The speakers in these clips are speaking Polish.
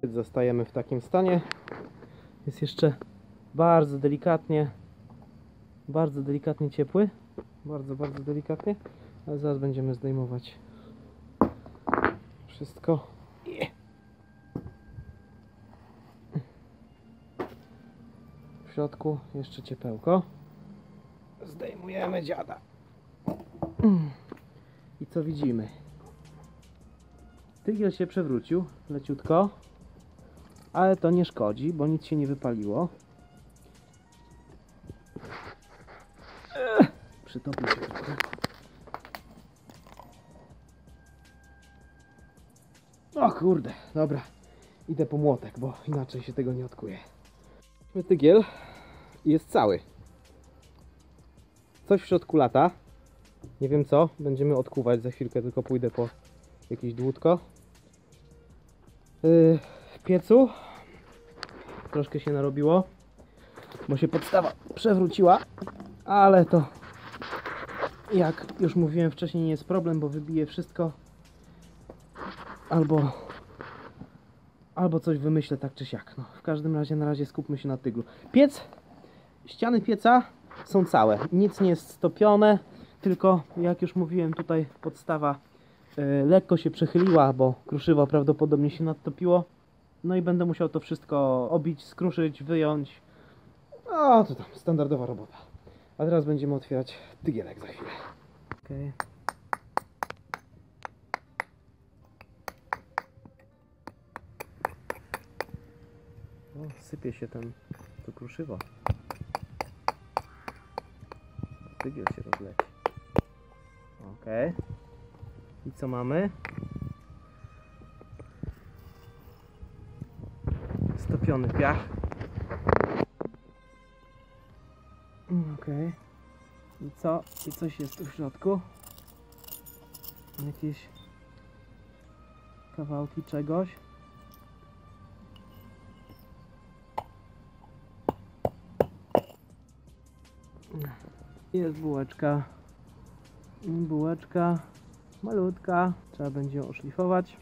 Zostajemy w takim stanie. Jest jeszcze bardzo delikatnie ciepły. Bardzo delikatnie. Ale zaraz będziemy zdejmować wszystko. W środku jeszcze ciepełko. Zdejmujemy dziada. I co widzimy? Tygiel się przewrócił leciutko, ale to nie szkodzi, bo nic się nie wypaliło. Przytopił się trochę. O kurde, dobra. Idę po młotek, bo inaczej się tego nie odkuje. Tygiel jest cały. Coś w środku lata. Nie wiem co, będziemy odkuwać za chwilkę, tylko pójdę po jakieś dłutko. W piecu troszkę się narobiło, bo się podstawa przewróciła, ale to, jak już mówiłem wcześniej, nie jest problem, bo wybije wszystko, albo coś wymyślę tak czy siak. No, w każdym razie na razie skupmy się na tyglu. Ściany pieca są całe, nic nie jest stopione, tylko jak już mówiłem, tutaj podstawa lekko się przechyliła, bo kruszywo prawdopodobnie się nadtopiło. No i będę musiał to wszystko obić, skruszyć, wyjąć. No to tam standardowa robota. A teraz będziemy otwierać tygielek za chwilę. Okay. O, sypie się to kruszywo. Tygiel się rozleci. Ok. I co mamy? Stopiony piach. Ok. I co? I coś jest tu w środku? Jakieś kawałki czegoś. Jest bułeczka. Bułeczka malutka. Trzeba będzie ją oszlifować.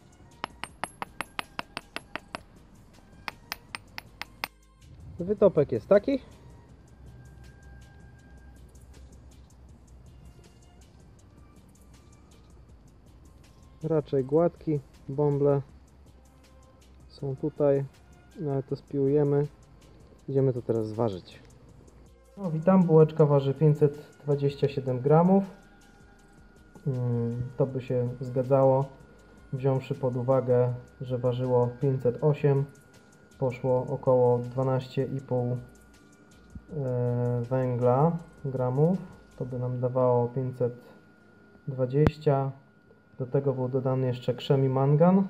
Wytopek jest taki. Raczej gładki. Bąble są tutaj. No ale to spiłujemy. Idziemy to teraz zważyć. No, witam, bułeczka waży 527 gramów. To by się zgadzało, wziąwszy pod uwagę, że ważyło 508, poszło około 12,5 węgla gramów, to by nam dawało 520. Do tego był dodany jeszcze krzem i mangan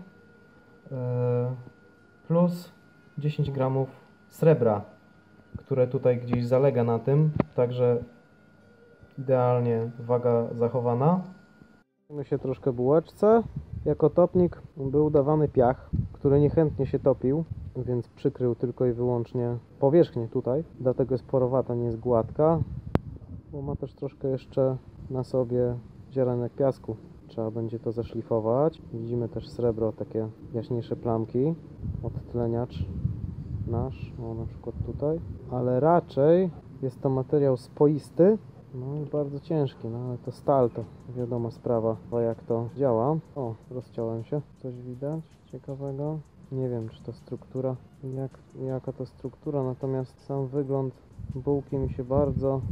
plus 10 gramów srebra, które tutaj gdzieś zalega na tym, także idealnie waga zachowana. Zajmijmy się troszkę bułeczce. Jako topnik był dawany piach, który niechętnie się topił, więc przykrył tylko i wyłącznie powierzchnię tutaj. Dlatego jest porowata, nie jest gładka, bo ma też troszkę jeszcze na sobie ziarenek piasku. Trzeba będzie to zaszlifować. Widzimy też srebro, takie jaśniejsze plamki, odtleniacz nasz, o na przykład tutaj, ale raczej jest to materiał spoisty, no i bardzo ciężki, no ale to stal, to wiadoma sprawa, jak to działa. O, rozciąłem się, coś widać ciekawego, nie wiem czy to struktura, jaka to struktura, natomiast sam wygląd bułki mi się bardzo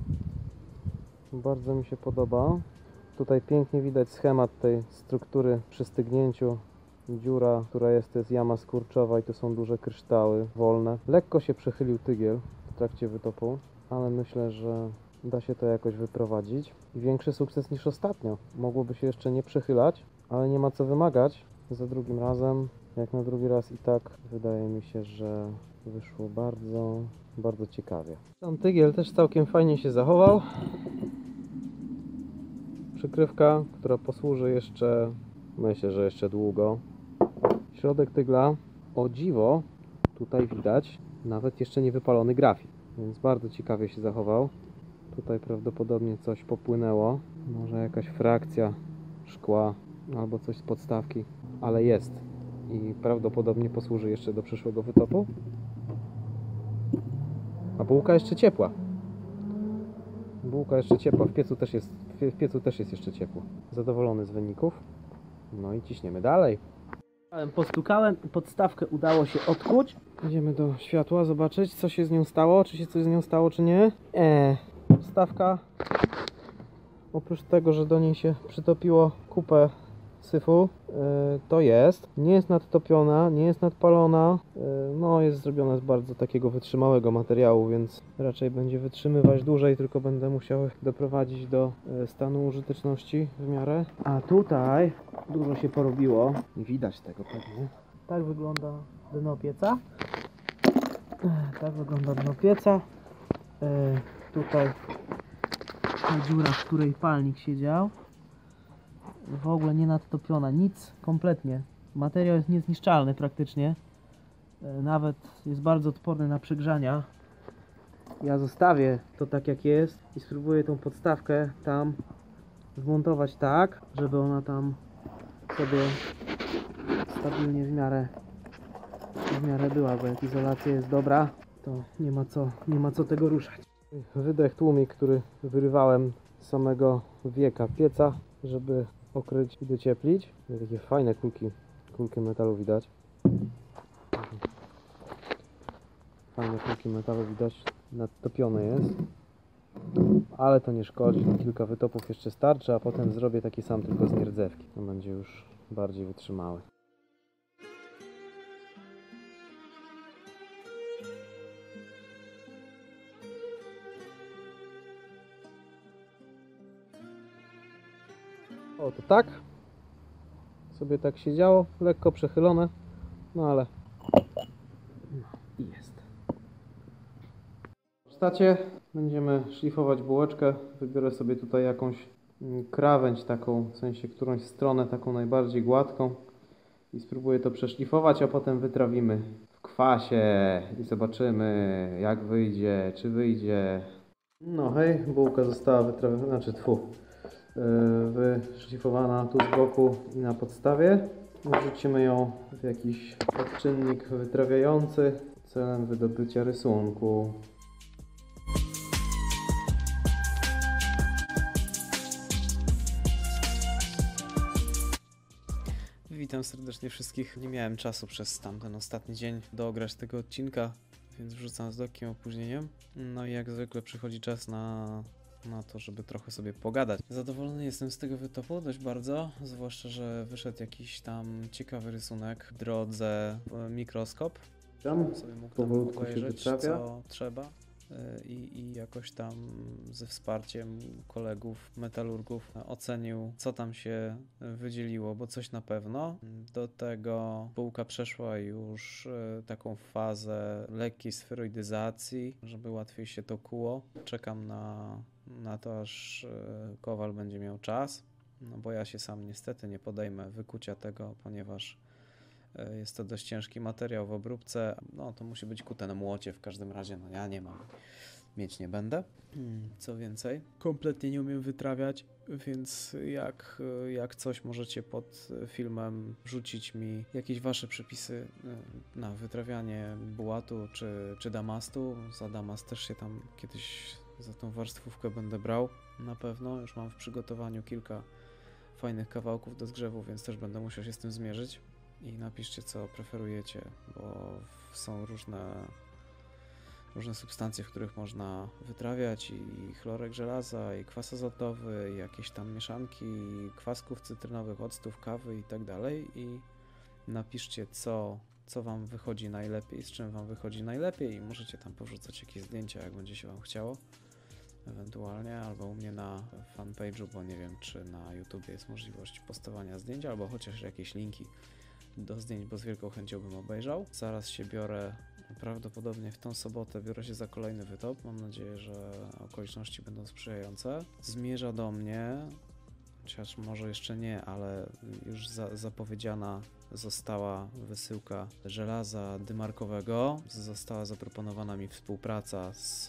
mi się podoba. Tutaj pięknie widać schemat tej struktury przy stygnięciu. Dziura, która jest, to jest jama skurczowa i tu są duże kryształy wolne. Lekko się przechylił tygiel w trakcie wytopu, ale myślę, że da się to jakoś wyprowadzić. I większy sukces niż ostatnio. Mogłoby się jeszcze nie przechylać, ale nie ma co wymagać. Za drugim razem, jak na drugi raz i tak wydaje mi się, że wyszło bardzo ciekawie. Ten tygiel też całkiem fajnie się zachował. Przykrywka, która posłuży jeszcze, myślę, że jeszcze długo. Środek tygla, o dziwo, tutaj widać nawet jeszcze nie wypalony grafit, więc bardzo ciekawie się zachował. Tutaj prawdopodobnie coś popłynęło, może jakaś frakcja szkła albo coś z podstawki, ale jest i prawdopodobnie posłuży jeszcze do przyszłego wytopu. A bułka jeszcze ciepła. Bułka jeszcze ciepła, w piecu też jest jeszcze ciepło. Zadowolony z wyników. No i ciśniemy dalej. Postukałem i podstawkę udało się odkuć. Idziemy do światła zobaczyć, co się z nią stało, czy się coś z nią stało, czy nie. Podstawka, oprócz tego, że do niej się przytopiło kupę syfu, nie jest nadtopiona, nie jest nadpalona, no jest zrobiona z bardzo takiego wytrzymałego materiału, więc raczej będzie wytrzymywać dłużej, tylko będę musiał doprowadzić do stanu użyteczności w miarę. A tutaj dużo się porobiło, widać tego pewnie. Tak wygląda dno pieca. Tutaj dziura, w której palnik siedział. W ogóle nie nadtopiona, nic kompletnie. Materiał jest niezniszczalny praktycznie. Nawet jest bardzo odporny na przegrzania. Ja zostawię to tak jak jest i spróbuję tą podstawkę tam wmontować tak, żeby ona tam sobie stabilnie w miarę była, bo jak izolacja jest dobra, to nie ma co tego ruszać. Wydech tłumik, który wyrywałem z samego wieka pieca, żeby okryć i docieplić. Takie fajne kulki metalu widać. Fajne kulki metalu widać, nadtopione jest. Ale to nie szkodzi, kilka wytopów jeszcze starczy, a potem zrobię taki sam tylko z nierdzewki. To będzie już bardziej wytrzymały. O, to tak sobie tak siedziało, lekko przechylone, no ale jest. W warsztacie będziemy szlifować bułeczkę. Wybiorę sobie tutaj jakąś krawędź taką, w sensie którąś stronę taką najbardziej gładką i spróbuję to przeszlifować, a potem wytrawimy w kwasie i zobaczymy, jak wyjdzie, czy wyjdzie. No hej, bułka została wytrawiona, wyszlifowana tu z boku i na podstawie. Wrzucimy ją w jakiś odczynnik wytrawiający celem wydobycia rysunku. Witam serdecznie wszystkich. Nie miałem czasu przez tamten ostatni dzień dograć tego odcinka, więc wrzucam z lekkim opóźnieniem. No i jak zwykle przychodzi czas na to, żeby trochę sobie pogadać. Zadowolony jestem z tego wytopu dość bardzo, zwłaszcza, że wyszedł jakiś tam ciekawy rysunek w drodze mikroskop. Tam sobie mógł tam obejrzeć, co trzeba. I jakoś tam ze wsparciem kolegów, metalurgów ocenił, co tam się wydzieliło, bo coś na pewno. Do tego bułka przeszła już taką fazę lekkiej sferoidyzacji, żeby łatwiej się to kuło. Czekam na to, aż kowal będzie miał czas, no bo ja się sam niestety nie podejmę wykucia tego, ponieważ jest to dość ciężki materiał w obróbce. No to musi być kute na młocie w każdym razie. No ja nie mam. Mieć nie będę. Co więcej, kompletnie nie umiem wytrawiać, więc jak coś możecie pod filmem wrzucić mi jakieś wasze przepisy na wytrawianie bułatu czy damastu. Za damast też się tam kiedyś za tą warstwówkę będę brał. Na pewno. Już mam w przygotowaniu kilka fajnych kawałków do zgrzewu, więc też będę musiał się z tym zmierzyć. I napiszcie, co preferujecie, bo są różne substancje, w których można wytrawiać i chlorek żelaza, i kwas azotowy, i jakieś tam mieszanki kwasków cytrynowych, octów, kawy i tak dalej. I napiszcie, co wam wychodzi najlepiej, z czym wam wychodzi najlepiej i możecie tam powrzucać jakieś zdjęcia, jak będzie się wam chciało. Ewentualnie, albo u mnie na fanpage'u, bo nie wiem, czy na YouTube jest możliwość postowania zdjęć, albo chociaż jakieś linki do zdjęć, bo z wielką chęcią bym obejrzał. Zaraz się biorę, prawdopodobnie w tą sobotę biorę się za kolejny wytop. Mam nadzieję, że okoliczności będą sprzyjające. Zmierza do mnie, chociaż może jeszcze nie, ale już zapowiedziana została wysyłka żelaza dymarkowego. Została zaproponowana mi współpraca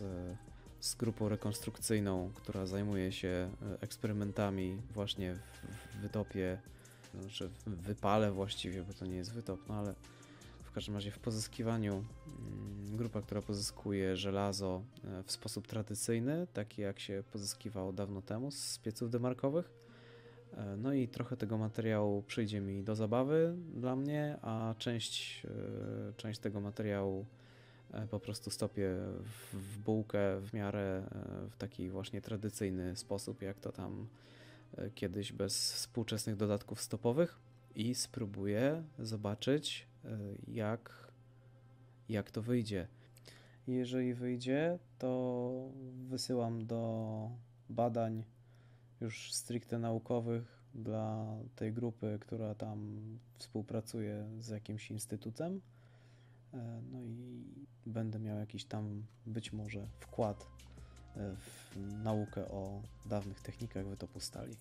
z grupą rekonstrukcyjną, która zajmuje się eksperymentami właśnie w wytopie znaczy w wypale właściwie, bo to nie jest wytop, no ale w każdym razie w pozyskiwaniu, grupa, która pozyskuje żelazo w sposób tradycyjny, taki jak się pozyskiwało dawno temu z pieców demarkowych. No i trochę tego materiału przyjdzie mi do zabawy dla mnie, a część tego materiału po prostu stopię w bułkę w miarę w taki właśnie tradycyjny sposób, jak to tam kiedyś bez współczesnych dodatków stopowych i spróbuję zobaczyć, jak to wyjdzie. Jeżeli wyjdzie, to wysyłam do badań już stricte naukowych dla tej grupy, która tam współpracuje z jakimś instytutem. No i będę miał jakiś tam być może wkład w naukę o dawnych technikach wytopu stali.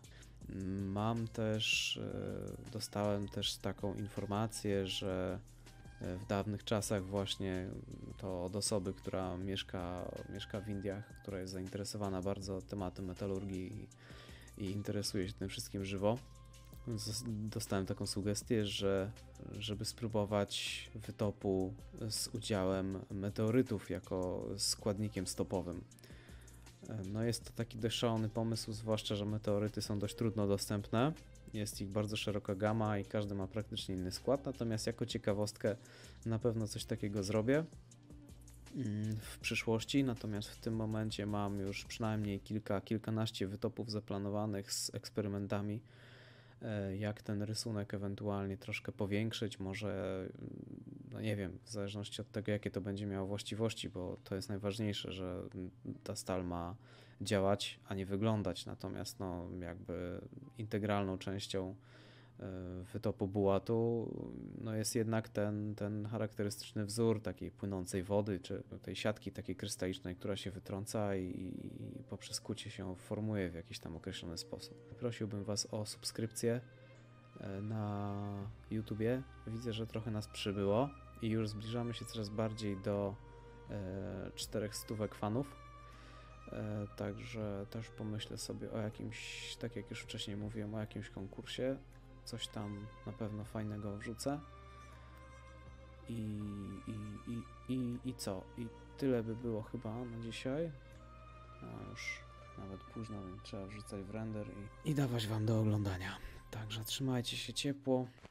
Dostałem też taką informację, że w dawnych czasach właśnie to od osoby, która mieszka w Indiach, która jest zainteresowana bardzo tematem metalurgii i interesuje się tym wszystkim żywo. Dostałem taką sugestię, żeby spróbować wytopu z udziałem meteorytów jako składnikiem stopowym. No jest to taki dość szalony pomysł, zwłaszcza, że meteoryty są dość trudno dostępne. Jest ich bardzo szeroka gama i każdy ma praktycznie inny skład, natomiast jako ciekawostkę na pewno coś takiego zrobię w przyszłości, natomiast w tym momencie mam już przynajmniej kilkanaście wytopów zaplanowanych z eksperymentami, jak ten rysunek ewentualnie troszkę powiększyć, może, no nie wiem, w zależności od tego, jakie to będzie miało właściwości, bo to jest najważniejsze, że ta stal ma działać, a nie wyglądać, natomiast no jakby integralną częścią wytopu bułatu no jest jednak ten charakterystyczny wzór takiej płynącej wody, czy tej siatki takiej krystalicznej, która się wytrąca i poprzez kucie się formuje w jakiś tam określony sposób. Prosiłbym Was o subskrypcję na YouTubie. Widzę, że trochę nas przybyło i już zbliżamy się coraz bardziej do 400 fanów. Także też pomyślę sobie o jakimś, tak jak już wcześniej mówiłem, o jakimś konkursie. Coś tam na pewno fajnego wrzucę. I co? I tyle by było chyba na dzisiaj. A już nawet późno, więc trzeba wrzucać w render i dawać Wam do oglądania. Także trzymajcie się ciepło.